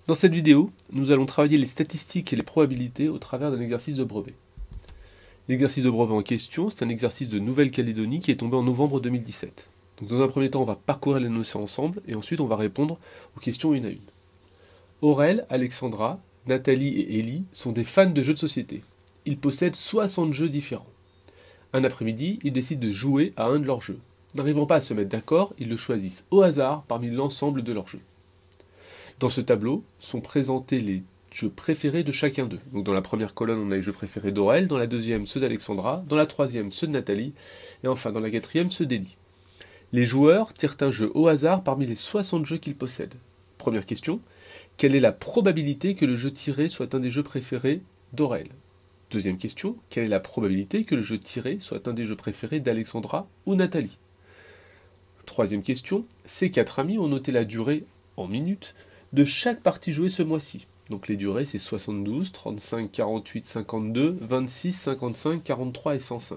Dans cette vidéo, nous allons travailler les statistiques et les probabilités au travers d'un exercice de brevet. L'exercice de brevet en question, c'est un exercice de Nouvelle-Calédonie qui est tombé en novembre 2017. Donc dans un premier temps, on va parcourir les notions ensemble, et ensuite on va répondre aux questions une à une. Aurel, Alexandra, Nathalie et Ellie sont des fans de jeux de société. Ils possèdent 60 jeux différents. Un après-midi, ils décident de jouer à un de leurs jeux. N'arrivant pas à se mettre d'accord, ils le choisissent au hasard parmi l'ensemble de leurs jeux. Dans ce tableau sont présentés les jeux préférés de chacun d'eux. Donc dans la première colonne, on a les jeux préférés d'Aurel, dans la deuxième, ceux d'Alexandra, dans la troisième, ceux de Nathalie, et enfin dans la quatrième, ceux d'Ellie. Les joueurs tirent un jeu au hasard parmi les 60 jeux qu'ils possèdent. Première question, quelle est la probabilité que le jeu tiré soit un des jeux préférés d'Aurel? Deuxième question, quelle est la probabilité que le jeu tiré soit un des jeux préférés d'Alexandra ou Nathalie? Troisième question, ces quatre amis ont noté la durée, en minutes, de chaque partie jouée ce mois-ci. Donc les durées, c'est 72, 35, 48, 52, 26, 55, 43 et 105.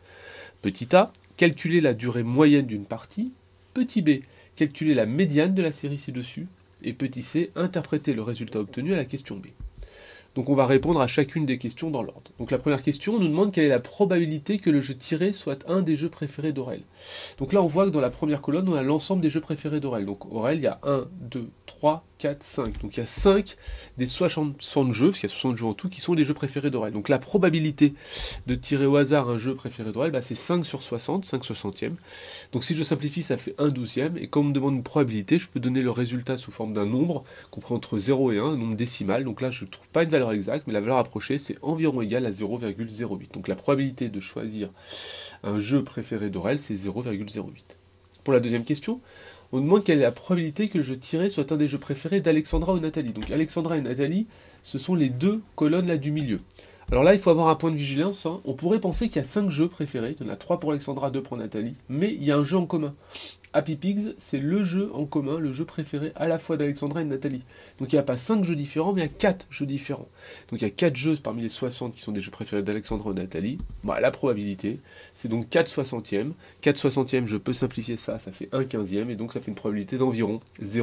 Petit a, calculer la durée moyenne d'une partie. Petit b, calculer la médiane de la série ci-dessus. Et petit c, interpréter le résultat obtenu à la question b. Donc on va répondre à chacune des questions dans l'ordre. Donc la première question, on nous demande quelle est la probabilité que le jeu tiré soit un des jeux préférés d'Aurel. Donc là on voit que dans la première colonne, on a l'ensemble des jeux préférés d'Aurel. Donc Aurel, il y a 1, 2, 3, 4, 5. Donc il y a 5 des 60 jeux, parce qu'il y a 60 jeux en tout, qui sont des jeux préférés d'Aurel. Donc la probabilité de tirer au hasard un jeu préféré d'Aurel, c'est 5 sur 60, 5 soixantièmes. Donc si je simplifie, ça fait 1 douzième. Et comme on me demande une probabilité, je peux donner le résultat sous forme d'un nombre compris entre 0 et 1, un nombre décimal. Donc là, je ne trouve pas une valeur exacte, mais la valeur approchée, c'est environ égal à 0,08. Donc la probabilité de choisir un jeu préféré d'Aurel, c'est 0,08. Pour la deuxième question, on demande quelle est la probabilité que le jeu tiré soit un des jeux préférés d'Alexandra ou Nathalie. Donc Alexandra et Nathalie, ce sont les deux colonnes là du milieu. Alors là, il faut avoir un point de vigilance. On pourrait penser qu'il y a 5 jeux préférés. Il y en a 3 pour Alexandra, 2 pour Nathalie. Mais il y a un jeu en commun. Happy Pigs, c'est le jeu en commun, le jeu préféré à la fois d'Alexandra et de Nathalie. Donc il n'y a pas 5 jeux différents, mais il y a 4 jeux différents. Donc il y a 4 jeux parmi les 60 qui sont des jeux préférés d'Alexandra ou de Nathalie. La probabilité, c'est donc 4 soixantièmes. 4 soixantièmes, je peux simplifier ça, ça fait 1 quinzième, et donc ça fait une probabilité d'environ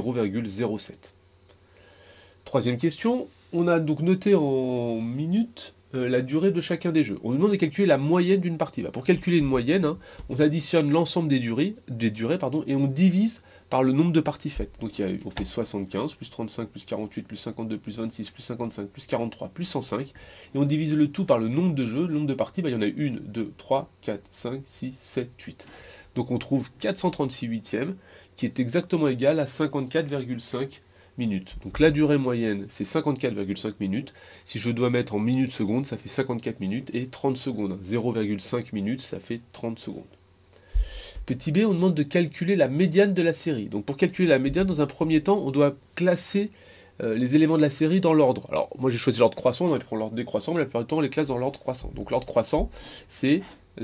0,07. Troisième question, on a donc noté en minutes la durée de chacun des jeux. On nous demande de calculer la moyenne d'une partie. Pour calculer une moyenne, on additionne l'ensemble des durées, et on divise par le nombre de parties faites. Donc on fait 75, plus 35, plus 48, plus 52, plus 26, plus 55, plus 43, plus 105, et on divise le tout par le nombre de jeux, le nombre de parties, il y en a 1, 2, 3, 4, 5, 6, 7, 8. Donc on trouve 436 huitièmes, qui est exactement égal à 54,5 minutes. Donc la durée moyenne, c'est 54,5 minutes. Si je dois mettre en minutes secondes, ça fait 54 minutes et 30 secondes. 0,5 minutes, ça fait 30 secondes. Petit b, on demande de calculer la médiane de la série. Donc pour calculer la médiane, dans un premier temps, on doit classer les éléments de la série dans l'ordre. Alors moi j'ai choisi l'ordre croissant, on va prendre l'ordre décroissant, mais la plupart du temps on les classe dans l'ordre croissant. Donc l'ordre croissant, c'est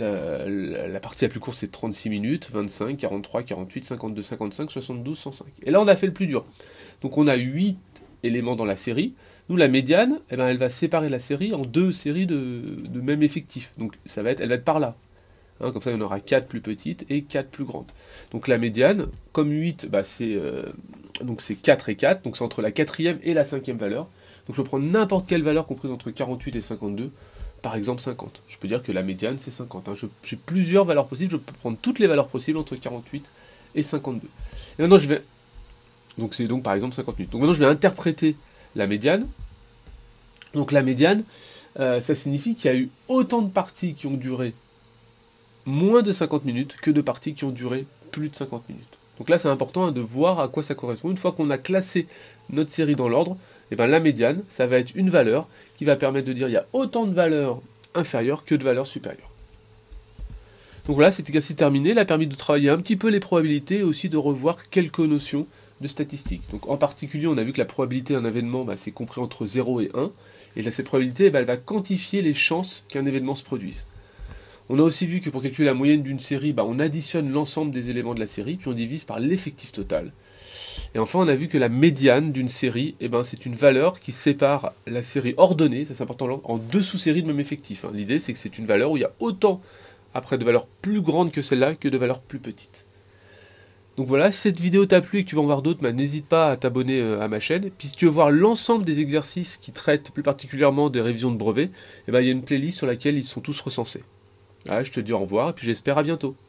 la partie la plus courte, c'est 36 minutes, 25, 43, 48, 52, 55, 72, 105. Et là on a fait le plus dur. Donc on a 8 éléments dans la série. Nous, la médiane, elle va séparer la série en 2 séries de même effectif. Donc elle va être par là. Comme ça, il y en aura 4 plus petites et 4 plus grandes. Donc la médiane, comme 8, c'est 4 et 4. Donc c'est entre la 4e et la 5e valeur. Donc je peux prendre n'importe quelle valeur comprise entre 48 et 52. Par exemple 50. Je peux dire que la médiane, c'est 50. J'ai plusieurs valeurs possibles. Je peux prendre toutes les valeurs possibles entre 48 et 52. Et maintenant, je vais... Donc c'est donc par exemple 50 minutes. Donc maintenant je vais interpréter la médiane. Donc la médiane, ça signifie qu'il y a eu autant de parties qui ont duré moins de 50 minutes que de parties qui ont duré plus de 50 minutes. Donc là c'est important de voir à quoi ça correspond. Une fois qu'on a classé notre série dans l'ordre, la médiane, ça va être une valeur qui va permettre de dire il y a autant de valeurs inférieures que de valeurs supérieures. Donc voilà, cet exercice terminé. Il a permis de travailler un petit peu les probabilités et aussi de revoir quelques notions de statistiques. Donc en particulier, on a vu que la probabilité d'un événement, c'est compris entre 0 et 1. Et là, cette probabilité, elle va quantifier les chances qu'un événement se produise. On a aussi vu que pour calculer la moyenne d'une série, on additionne l'ensemble des éléments de la série, puis on divise par l'effectif total. Et enfin, on a vu que la médiane d'une série, c'est une valeur qui sépare la série ordonnée, ça c'est important, en 2 sous-séries de même effectif. L'idée, c'est que c'est une valeur où il y a autant, après, de valeurs plus grandes que celle-là, que de valeurs plus petites. Donc voilà, si cette vidéo t'a plu et que tu vas en voir d'autres, n'hésite pas à t'abonner à ma chaîne. Puis si tu veux voir l'ensemble des exercices qui traitent plus particulièrement des révisions de brevets, il y a une playlist sur laquelle ils sont tous recensés. Voilà, je te dis au revoir et puis j'espère à bientôt.